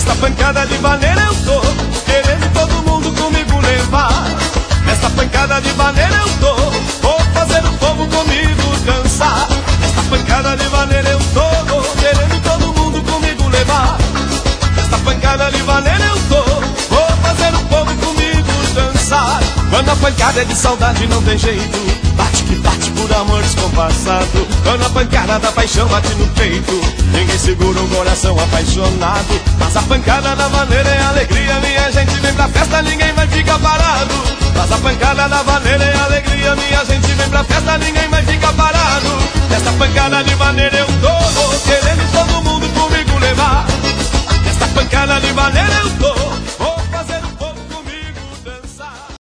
Nesta pancada de vaneira eu tô querendo todo mundo comigo levar. Nesta pancada de vaneira eu tô, vou fazer o povo comigo dançar. Nesta pancada de vaneira eu tô querendo todo mundo comigo levar. Nesta pancada de vaneira eu tô, vou fazer o povo comigo dançar. Quando a pancada é de saudade não tem jeito, bate que bate por amor descompassado. Quando a pancada da paixão bate no peito, ninguém segura um coração apaixonado. Mas a pancada da vaneira é alegria, minha gente vem pra festa, ninguém vai ficar parado. Mas a pancada da vaneira é alegria, minha gente vem pra festa, ninguém vai ficar parado. Nesta pancada de vaneira eu tô querendo todo mundo comigo levar. Nesta pancada de vaneira eu tô